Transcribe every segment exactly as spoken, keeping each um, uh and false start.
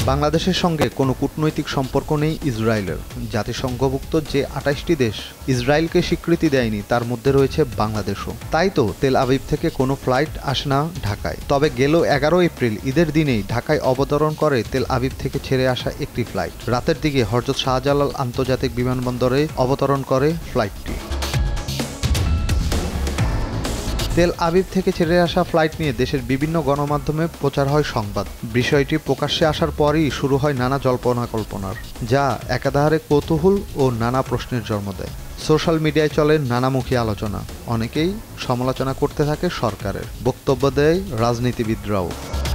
বাংলাদেশের সঙ্গে কোনো কূটনৈতিক সম্পর্ক নেই ইসরায়েলের। জাতিসংঘভুক্ত যে আটাশটি দেশ ইসরায়েলকে স্বীকৃতি দেয়নি তার মধ্যে রয়েছে বাংলাদেশও। তাই তো তেল আবিব থেকে কোনো ফ্লাইট আসে না ঢাকায়। তবে গেল এগারো এপ্রিল ঈদের দিনেই ঢাকায় অবতরণ করে তেল আবিব থেকে ছেড়ে আসা একটি ফ্লাইট। রাতের দিকে হযরত শাহজালাল আন্তর্জাতিক বিমানবন্দরে অবতরণ করে ফ্লাইটটি। তেল আবিব থেকে ছেড়ে আসা ফ্লাইট নিয়ে দেশের বিভিন্ন গণমাধ্যমে প্রচার হয় সংবাদ। বিষয়টি প্রকাশ্যে আসার পরই শুরু হয় নানা জল্পনা কল্পনার, যা একাধারে কৌতূহল ও নানা প্রশ্নের জন্ম দেয়। সোশ্যাল মিডিয়ায় চলে নানামুখী আলোচনা, অনেকেই সমালোচনা করতে থাকে সরকারের, বক্তব্য দেয় রাজনীতিবিদরাও।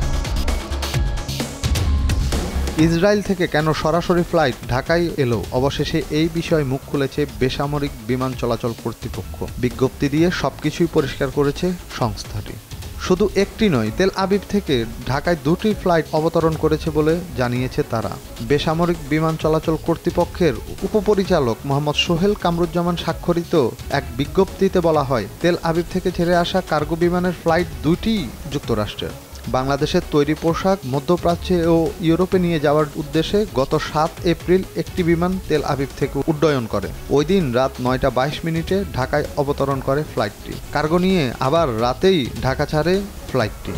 ইসরায়েল থেকে কেন সরাসরি ফ্লাইট ঢাকায় এলো? অবশেষে এই বিষয়ে মুখ খুলেছে বেসামরিক বিমান চলাচল কর্তৃপক্ষ। বিজ্ঞপ্তি দিয়ে সবকিছুই পরিষ্কার করেছে সংস্থাটি। শুধু একটি নয়, তেল আবিব থেকে ঢাকায় দুটি ফ্লাইট অবতরণ করেছে বলে জানিয়েছে তারা। বেসামরিক বিমান চলাচল কর্তৃপক্ষের উপপরিচালক মোহাম্মদ সোহেল কামরুজ্জামান স্বাক্ষরিত এক বিজ্ঞপ্তিতে বলা হয়, তেল আবিব থেকে ছেড়ে আসা কার্গো বিমানের ফ্লাইট দুটি যুক্তরাষ্ট্রের। বাংলাদেশের তৈরি পোশাক মধ্যপ্রাচ্যে ও ইউরোপে নিয়ে যাওয়ার উদ্দেশ্যে গত সাত এপ্রিল একটি বিমান তেল আবিব থেকে উড্ডয়ন করে। ওই দিন রাত নয়টা বাইশ মিনিটে ঢাকায় অবতরণ করে ফ্লাইটটি। কার্গো নিয়ে আবার রাতেই ঢাকা ছাড়ে ফ্লাইটটি।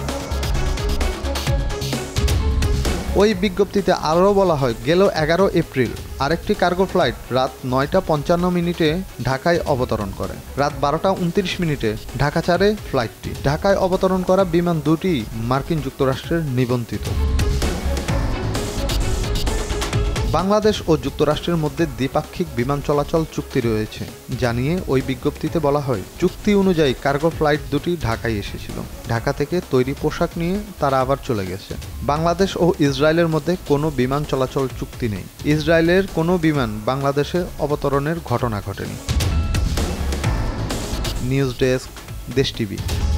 ওই বিজ্ঞপ্তিতে আরও বলা হয়, গেল এগারো এপ্রিল আরেকটি কার্গো ফ্লাইট রাত নয়টা পঞ্চান্ন মিনিটে ঢাকায় অবতরণ করে। রাত বারোটা উনত্রিশ মিনিটে ঢাকা ছাড়ে ফ্লাইটটি। ঢাকায় অবতরণ করা বিমান দুটি মার্কিন যুক্তরাষ্ট্রের নিবন্ধিত। বাংলাদেশ ও যুক্তরাষ্ট্রের মধ্যে দ্বিপাক্ষিক বিমান চলাচল চুক্তি রয়েছে জানিয়ে ওই বিজ্ঞপ্তিতে বলা হয়, চুক্তি অনুযায়ী কার্গো ফ্লাইট দুটি ঢাকায় এসেছিল। ঢাকা থেকে তৈরি পোশাক নিয়ে তারা আবার চলে গেছে। বাংলাদেশ ও ইসরায়েলের মধ্যে কোনো বিমান চলাচল চুক্তি নেই। ইসরায়েলের কোনো বিমান বাংলাদেশে অবতরণের ঘটনা ঘটেনি। News desk, Desh TV.